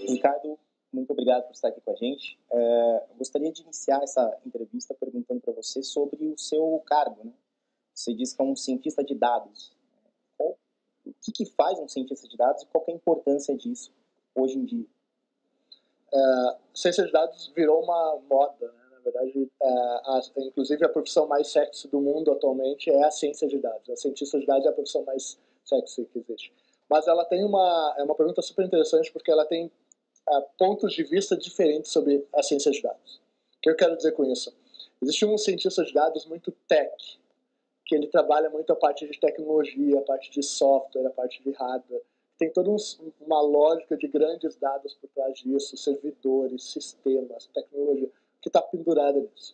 Ricardo, muito obrigado por estar aqui com a gente. Eu gostaria de iniciar essa entrevista perguntando para você sobre o seu cargo, né? Você diz que é um cientista de dados. O que faz um cientista de dados e qual é a importância disso hoje em dia? Ciência de dados virou uma moda, né? Na verdade, inclusive a profissão mais sexy do mundo atualmente é a ciência de dados. A cientista de dados é a profissão mais sexy que existe. Mas ela tem uma pergunta super interessante porque ela tem pontos de vista diferentes sobre a ciência de dados. O que eu quero dizer com isso? Existe um cientista de dados muito tech, que ele trabalha muito a parte de tecnologia, a parte de software, a parte de hardware. Tem toda uma lógica de grandes dados por trás disso, servidores, sistemas, tecnologia, que está pendurada nisso.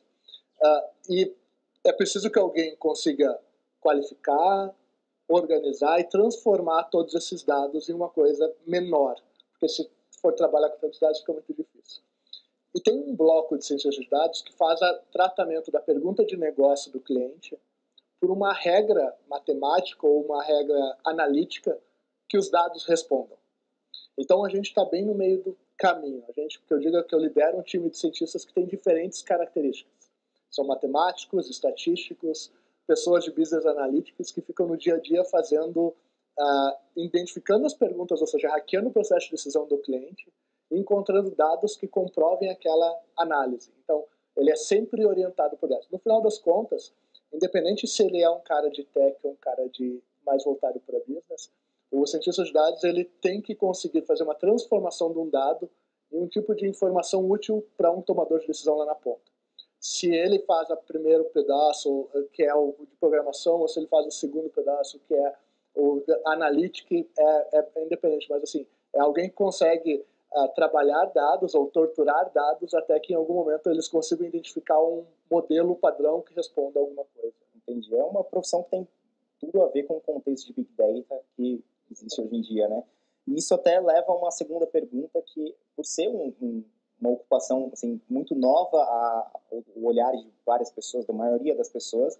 E é preciso que alguém consiga qualificar, organizar e transformar todos esses dados em uma coisa menor, porque se for trabalhar com tantos dados fica muito difícil. E tem um bloco de ciências de dados que faz o tratamento da pergunta de negócio do cliente por uma regra matemática ou uma regra analítica que os dados respondam. Então a gente está bem no meio do caminho. Porque eu digo que eu lidero um time de cientistas que tem diferentes características. São matemáticos, estatísticos, pessoas de business analytics que ficam no dia a dia fazendo, identificando as perguntas, ou seja, hackeando o processo de decisão do cliente e encontrando dados que comprovem aquela análise. Então ele é sempre orientado por dados. No final das contas, independente se ele é um cara de tech ou um cara mais voltado para business, o cientista de dados ele tem que conseguir fazer uma transformação de um dado em um tipo de informação útil para um tomador de decisão lá na ponta. Se ele faz o primeiro pedaço, que é o de programação, ou se ele faz o segundo pedaço, que é o analytic, é independente, mas assim, é alguém que consegue trabalhar dados ou torturar dados até que em algum momento eles consigam identificar um modelo padrão que responda a alguma coisa. Entendi. É uma profissão que tem tudo a ver com o contexto de Big Data que existe hoje em dia, né? E isso até leva a uma segunda pergunta que, por ser uma ocupação assim, muito nova ao olhar de várias pessoas, da maioria das pessoas,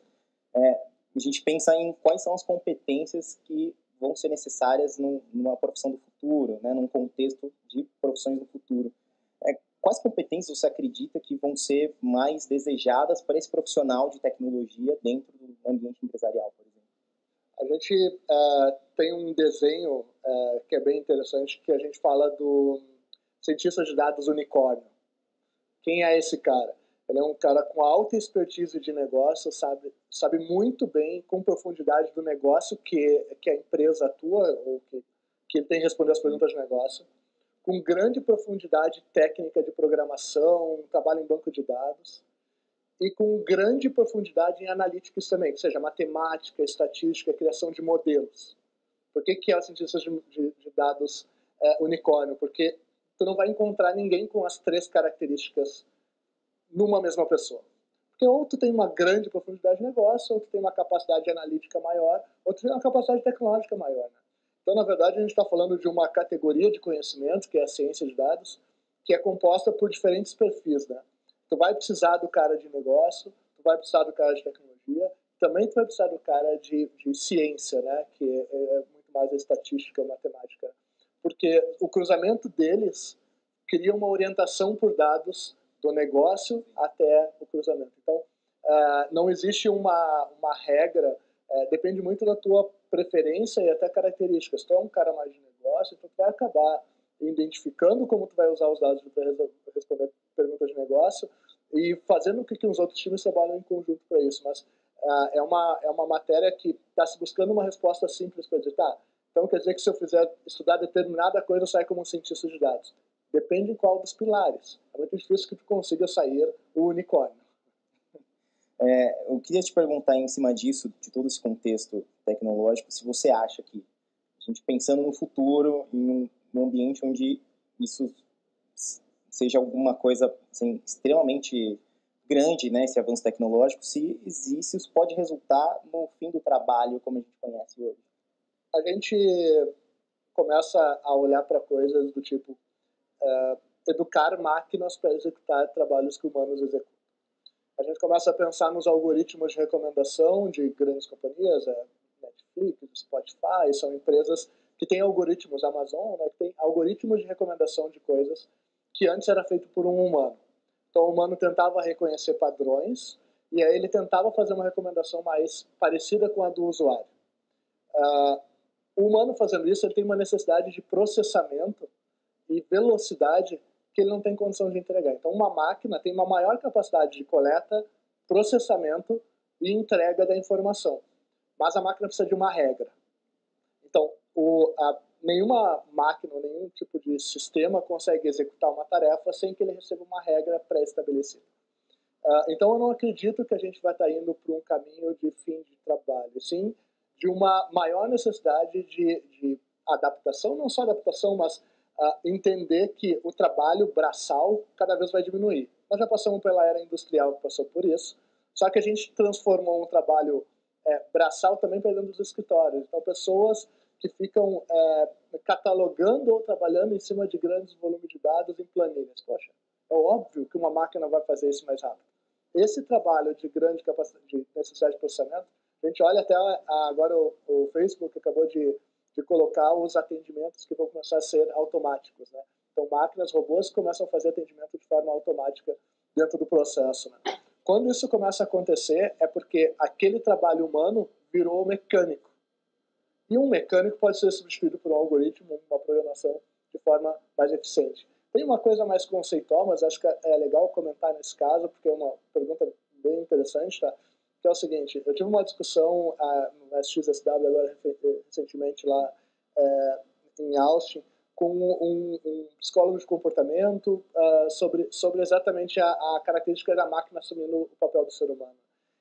a gente pensa em quais são as competências que vão ser necessárias numa profissão do futuro, né, num contexto de profissões do futuro. Quais competências você acredita que vão ser mais desejadas para esse profissional de tecnologia dentro do ambiente empresarial, por exemplo? A gente tem um desenho que é bem interessante, que a gente fala do cientista de dados unicórnio. Quem é esse cara? Ele é um cara com alta expertise de negócio, sabe muito bem, com profundidade do negócio que a empresa atua, ou que ele tem que responder as perguntas de negócio, com grande profundidade técnica de programação, trabalho em banco de dados, e com grande profundidade em analytics também, ou seja, matemática, estatística, criação de modelos. Por que é o cientista de dados unicórnio? Porque tu não vai encontrar ninguém com as três características numa mesma pessoa. Porque ou tu tem uma grande profundidade de negócio, ou tu tem uma capacidade analítica maior, ou tu tem uma capacidade tecnológica maior. Né? Então, na verdade, a gente está falando de uma categoria de conhecimento, que é a ciência de dados, que é composta por diferentes perfis. Né? Tu vai precisar do cara de negócio, tu vai precisar do cara de tecnologia, também tu vai precisar do cara de ciência, né? Que é muito mais a estatística, a matemática. Porque o cruzamento deles cria uma orientação por dados do negócio até o cruzamento. Então, não existe uma regra, depende muito da tua preferência e até características. Se tu é um cara mais de negócio, então tu vai acabar identificando como tu vai usar os dados para responder perguntas de negócio e fazendo com que os outros times trabalhem em conjunto para isso. Mas é uma matéria que está se buscando uma resposta simples para dizer, tá, então quer dizer que se eu fizer estudar determinada coisa, eu saio como um cientista de dados. Depende em qual dos pilares. É muito difícil que tu consiga sair o unicórnio. Eu queria te perguntar em cima disso, de todo esse contexto tecnológico, se você acha que, a gente pensando no futuro, em um ambiente onde isso seja alguma coisa assim, extremamente grande, né, esse avanço tecnológico, se existe, isso pode resultar no fim do trabalho como a gente conhece hoje. A gente começa a olhar para coisas do tipo educar máquinas para executar trabalhos que humanos executam. A gente começa a pensar nos algoritmos de recomendação de grandes companhias, Netflix, Spotify, são empresas que tem algoritmos, Amazon, né, que tem algoritmos de recomendação de coisas que antes era feito por um humano. Então, o humano tentava reconhecer padrões e aí ele tentava fazer uma recomendação mais parecida com a do usuário. O humano fazendo isso, ele tem uma necessidade de processamento e velocidade que ele não tem condição de entregar. Então, uma máquina tem uma maior capacidade de coleta, processamento e entrega da informação. Mas a máquina precisa de uma regra. Então, nenhuma máquina, nenhum tipo de sistema consegue executar uma tarefa sem que ele receba uma regra pré-estabelecida. Então, eu não acredito que a gente vai estar indo para um caminho de fim de trabalho, sim de uma maior necessidade de adaptação, não só adaptação, mas entender que o trabalho braçal cada vez vai diminuir. Nós já passamos pela era industrial que passou por isso, só que a gente transformou um trabalho braçal também para dentro dos escritórios. Então, pessoas que ficam catalogando ou trabalhando em cima de grandes volumes de dados em planilhas. Poxa, é óbvio que uma máquina vai fazer isso mais rápido. Esse trabalho de grande capacidade, de necessidade de processamento, a gente olha até agora o Facebook acabou de colocar os atendimentos que vão começar a ser automáticos, né? Então, máquinas, robôs começam a fazer atendimento de forma automática dentro do processo, né? Quando isso começa a acontecer, é porque aquele trabalho humano virou mecânico. E um mecânico pode ser substituído por um algoritmo, uma programação de forma mais eficiente. Tem uma coisa mais conceitual, mas acho que é legal comentar nesse caso, porque é uma pergunta bem interessante, tá? Que é o seguinte, eu tive uma discussão no SXSW agora recentemente lá em Austin com um psicólogo de comportamento sobre exatamente a característica da máquina assumindo o papel do ser humano.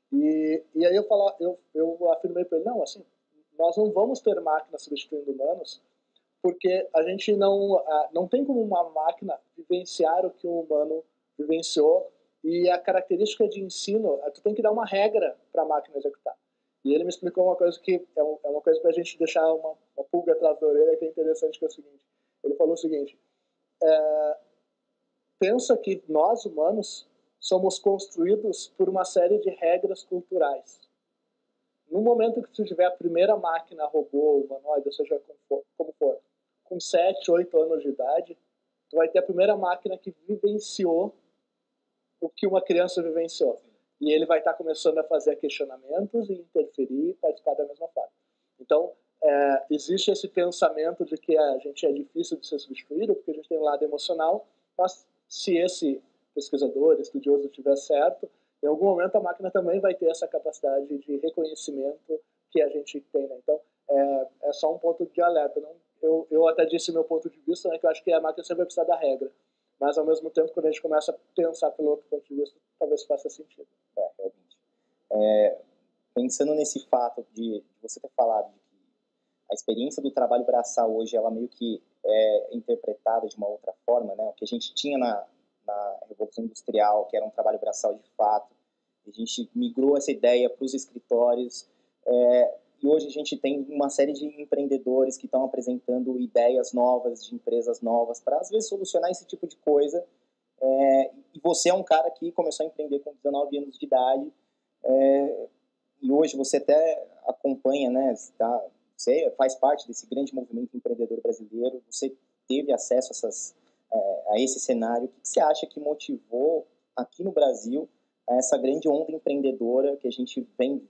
E aí eu afirmei para ele, não, assim, nós não vamos ter máquinas substituindo humanos, porque a gente não tem como uma máquina vivenciar o que um humano vivenciou, e a característica de ensino, tu tem que dar uma regra para a máquina executar. E ele me explicou uma coisa que é uma coisa para a gente deixar uma pulga atrás da orelha, que é interessante, que é o seguinte. Ele falou o seguinte, pensa que nós, humanos, somos construídos por uma série de regras culturais. No momento que tu tiver a primeira máquina, robô, humanoide, ou seja, como for, com 7, 8 anos de idade, tu vai ter a primeira máquina que vivenciou o que uma criança vivenciou. E ele vai estar começando a fazer questionamentos e interferir e participar da mesma forma. Então, existe esse pensamento de que a gente é difícil de ser substituído, porque a gente tem um lado emocional, mas se esse pesquisador, estudioso estiver certo, em algum momento a máquina também vai ter essa capacidade de reconhecimento que a gente tem, né? Então, é só um ponto de alerta. Eu até disse meu ponto de vista, né, que eu acho que a máquina sempre vai precisar da regra. Mas, ao mesmo tempo, quando a gente começa a pensar pelo outro ponto de vista, talvez faça sentido. Realmente. Pensando nesse fato de você ter falado de que a experiência do trabalho braçal hoje, ela meio que é interpretada de uma outra forma, né? O que a gente tinha na Revolução Industrial, que era um trabalho braçal de fato, a gente migrou essa ideia para os escritórios, e hoje a gente tem uma série de empreendedores que estão apresentando ideias novas, de empresas novas, para às vezes solucionar esse tipo de coisa. E você é um cara que começou a empreender com 19 anos de idade, e hoje você até acompanha, né? Você faz parte desse grande movimento empreendedor brasileiro, você teve acesso a esse cenário. O que você acha que motivou aqui no Brasil essa grande onda empreendedora que a gente vem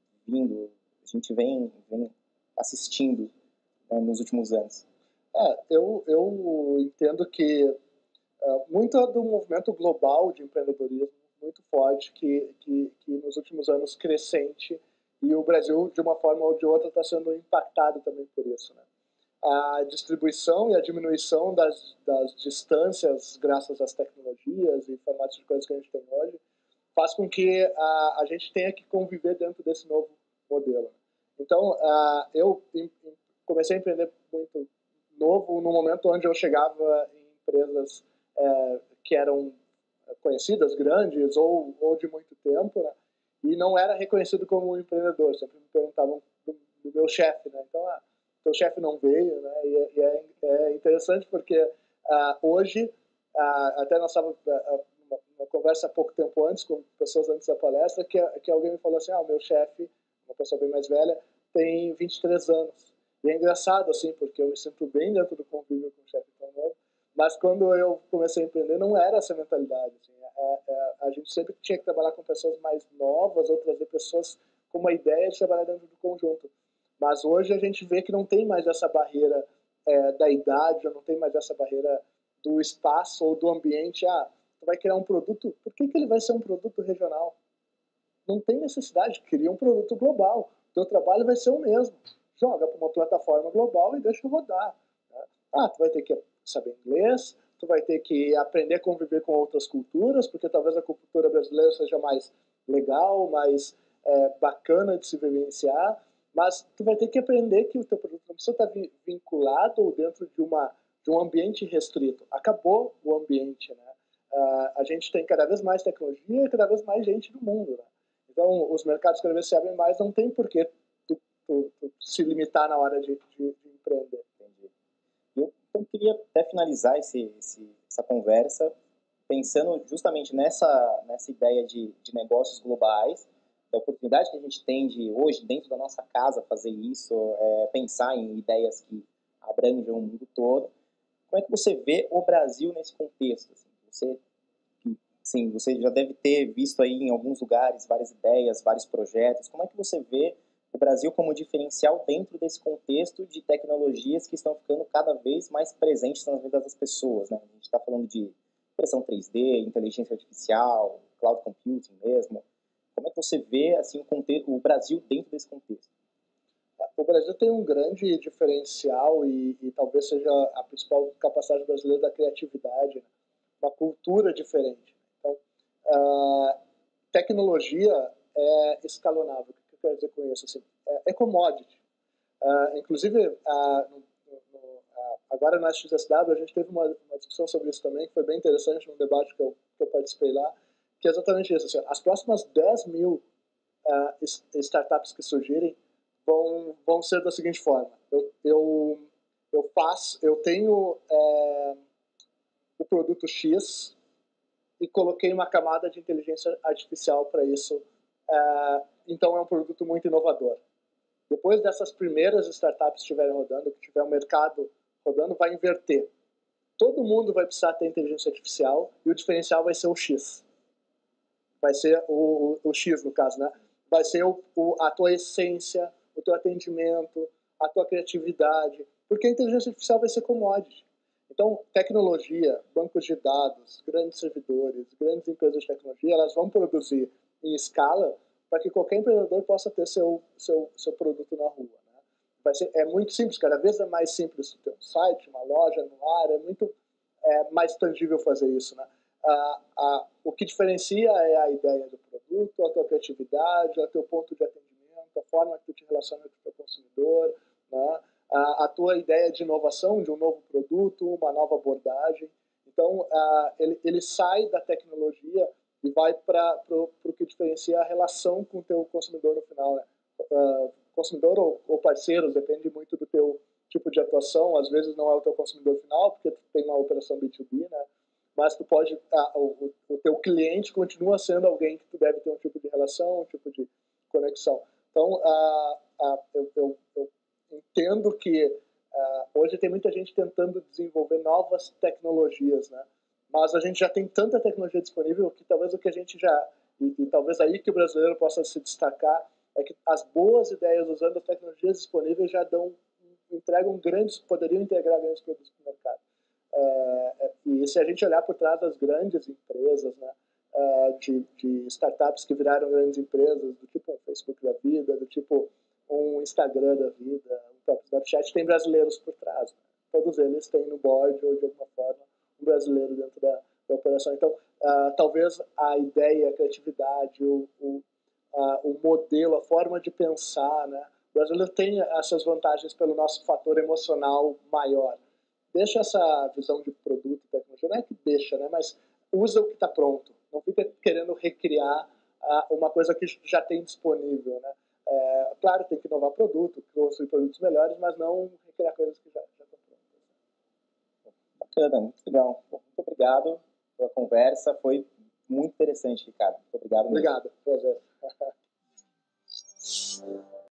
assistindo, né, nos últimos anos? Eu entendo que muito do movimento global de empreendedorismo muito forte que nos últimos anos crescente, e o Brasil, de uma forma ou de outra, está sendo impactado também por isso, né? A distribuição e a diminuição das distâncias, graças às tecnologias e formatos de coisas que a gente tem hoje, faz com que a gente tenha que conviver dentro desse novo modelo. Então, eu comecei a empreender muito novo, no momento onde eu chegava em empresas que eram conhecidas, grandes ou de muito tempo, né? E não era reconhecido como um empreendedor. Sempre me perguntavam do meu chefe, né? Então, teu chefe não veio, né? E é interessante porque hoje, até nós estávamos uma conversa há pouco tempo antes, com pessoas antes da palestra, que alguém me falou assim, o meu chefe, uma pessoa bem mais velha, tem 23 anos. E é engraçado, assim, porque eu me sinto bem dentro do convívio com o chefe tão novo, mas quando eu comecei a empreender não era essa mentalidade. Assim, a gente sempre tinha que trabalhar com pessoas mais novas ou trazer pessoas com uma ideia de trabalhar dentro do conjunto. Mas hoje a gente vê que não tem mais essa barreira da idade, não tem mais essa barreira do espaço ou do ambiente. Ah, tu vai criar um produto, por que ele vai ser um produto regional? Não tem necessidade, cria um produto global. O teu trabalho vai ser o mesmo. Joga para uma plataforma global e deixa rodar. Né? Ah, tu vai ter que saber inglês, tu vai ter que aprender a conviver com outras culturas, porque talvez a cultura brasileira seja mais legal, mais bacana de se vivenciar, mas tu vai ter que aprender que o teu produto não precisa estar vinculado ou dentro de um ambiente restrito. Acabou o ambiente, né? A gente tem cada vez mais tecnologia e cada vez mais gente no mundo, né? Então, os mercados cada vez se abrem mais, não tem por que tu se limitar na hora de empreender. Entendi. Eu então, queria até finalizar essa conversa pensando justamente nessa ideia de negócios globais, da oportunidade que a gente tem de, hoje, dentro da nossa casa, fazer isso, pensar em ideias que abrangem o mundo todo. Como é que você vê o Brasil nesse contexto? Assim, você já deve ter visto aí em alguns lugares várias ideias, vários projetos. Como é que você vê o Brasil como diferencial dentro desse contexto de tecnologias que estão ficando cada vez mais presentes nas vidas das pessoas, né? A gente está falando de impressão 3D, inteligência artificial, cloud computing mesmo. Como é que você vê assim, o Brasil dentro desse contexto? O Brasil tem um grande diferencial e talvez seja a principal capacidade brasileira da criatividade, né? Uma cultura diferente. Então, tecnologia é escalonável. O que eu quero dizer com isso? Assim, é commodity. Inclusive, agora na XSW a gente teve uma discussão sobre isso também, que foi bem interessante num debate que eu participei lá, que é exatamente isso. Assim, as próximas 10 mil startups que surgirem vão ser da seguinte forma. Eu tenho o produto X e coloquei uma camada de inteligência artificial para isso. Então é um produto muito inovador. Depois dessas primeiras startups estiverem rodando, que tiver um mercado rodando, vai inverter. Todo mundo vai precisar ter inteligência artificial e o diferencial vai ser o X. Vai ser o X, no caso, né? Vai ser a tua essência, o teu atendimento, a tua criatividade, porque a inteligência artificial vai ser commodity. Então, tecnologia, bancos de dados, grandes servidores, grandes empresas de tecnologia, elas vão produzir em escala para que qualquer empreendedor possa ter seu produto na rua. Né? É muito simples, cada vez é mais simples ter um site, uma loja no ar, é muito mais tangível fazer isso. Né? O que diferencia é a ideia do produto, a tua criatividade, o teu ponto de atendimento, a forma que tu te relaciona com o teu consumidor, né? A tua ideia de inovação, de um novo produto, uma nova abordagem. Então, ele sai da tecnologia e vai para o que diferencia a relação com o teu consumidor no final. Né? Consumidor ou parceiros, depende muito do teu tipo de atuação. Às vezes não é o teu consumidor final, porque tu tem uma operação B2B, né? Mas tu pode, o teu cliente continua sendo alguém que tu deve ter um tipo de relação, um tipo de conexão. Então, eu entendo que hoje tem muita gente tentando desenvolver novas tecnologias, né? Mas a gente já tem tanta tecnologia disponível que talvez o que a gente já... E talvez aí que o brasileiro possa se destacar é que as boas ideias usando as tecnologias disponíveis já poderiam integrar grandes produtos no mercado. E se a gente olhar por trás das grandes empresas, né, de startups que viraram grandes empresas, do tipo um Facebook da vida, do tipo um Instagram da vida, o próprio Snapchat, tem brasileiros por trás. Né? Todos eles têm no board ou de alguma forma um brasileiro dentro da operação. Então, talvez a ideia, a criatividade, o modelo, a forma de pensar, né? O brasileiro tem essas vantagens pelo nosso fator emocional maior. Deixa essa visão de produto e tecnologia, não é que deixa, né? Mas usa o que está pronto. Não fica querendo recriar uma coisa que já tem disponível, né? Claro, tem que inovar produto, construir produtos melhores, mas não recriar coisas que já estão prontas. Bacana, muito legal. Muito obrigado pela conversa, foi muito interessante, Ricardo. Muito obrigado mesmo. Obrigado, prazer.